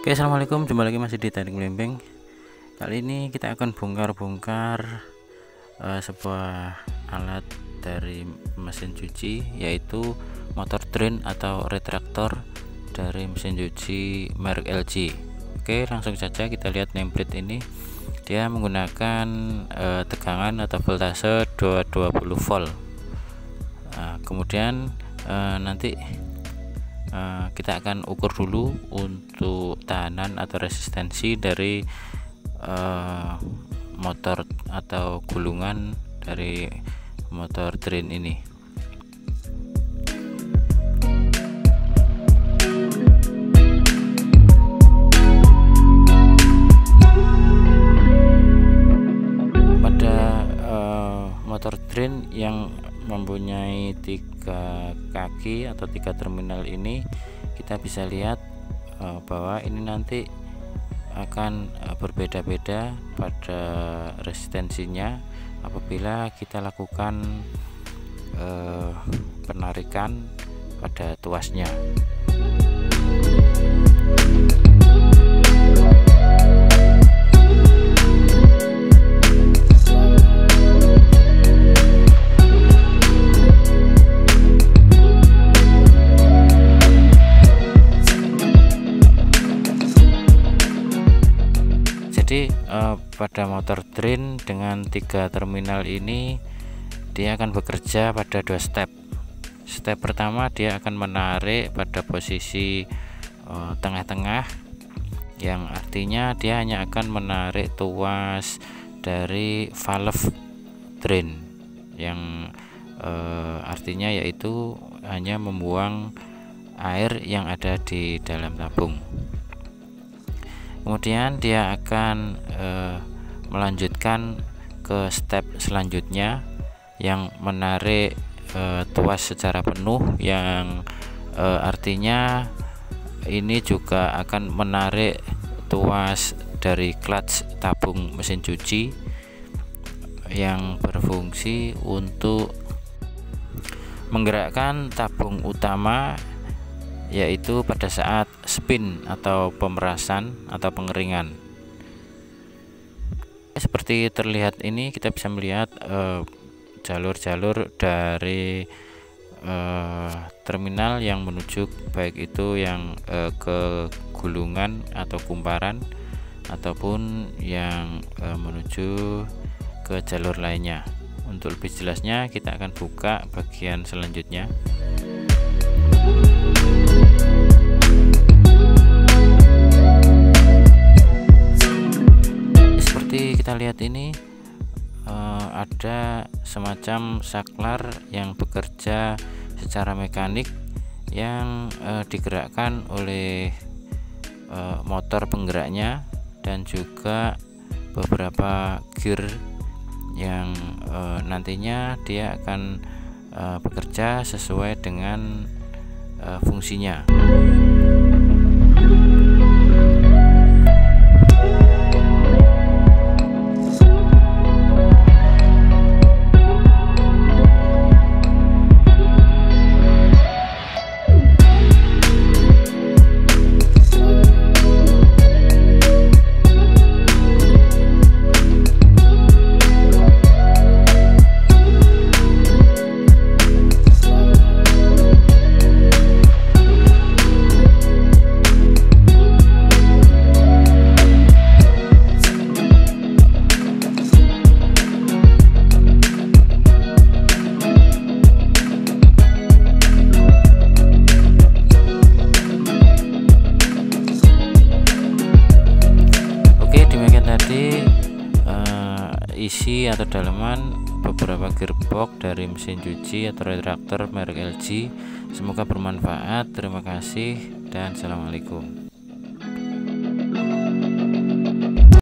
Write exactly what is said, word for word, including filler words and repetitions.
Oke, assalamualaikum, jumpa lagi masih di Teknik Melempeng. Kali ini kita akan bongkar-bongkar uh, sebuah alat dari mesin cuci, yaitu motor drain atau retraktor dari mesin cuci merek L G. Oke, langsung saja kita lihat nameplate ini. Dia menggunakan uh, tegangan atau voltase dua ratus dua puluh volt. Nah, kemudian uh, nanti Uh, kita akan ukur dulu untuk tahanan atau resistensi dari uh, motor atau gulungan dari motor drain ini. Pada uh, motor drain yang mempunyai tiga kaki atau tiga terminal ini, kita bisa lihat uh, bahwa ini nanti akan uh, berbeda-beda pada resistensinya apabila kita lakukan uh, penarikan pada tuasnya. Jadi eh, pada motor drain dengan tiga terminal ini, dia akan bekerja pada dua step. Step pertama, dia akan menarik pada posisi tengah-tengah, eh, yang artinya dia hanya akan menarik tuas dari valve drain, yang eh, artinya yaitu hanya membuang air yang ada di dalam tabung. Kemudian dia akan eh, melanjutkan ke step selanjutnya yang menarik eh, tuas secara penuh, yang eh, artinya ini juga akan menarik tuas dari clutch tabung mesin cuci yang berfungsi untuk menggerakkan tabung utama, yaitu pada saat spin atau pemerasan atau pengeringan. Seperti terlihat ini, kita bisa melihat jalur-jalur eh, dari eh, terminal yang menuju, baik itu yang eh, ke gulungan atau kumparan ataupun yang eh, menuju ke jalur lainnya. Untuk lebih jelasnya, kita akan buka bagian selanjutnya. Seperti kita lihat ini, eh, ada semacam saklar yang bekerja secara mekanik yang eh, digerakkan oleh eh, motor penggeraknya dan juga beberapa gear yang eh, nantinya dia akan eh, bekerja sesuai dengan eh, fungsinya. Tadi uh, isi atau dalaman beberapa gearbox dari mesin cuci atau retraktor merek L G. Semoga bermanfaat. Terima kasih dan assalamualaikum.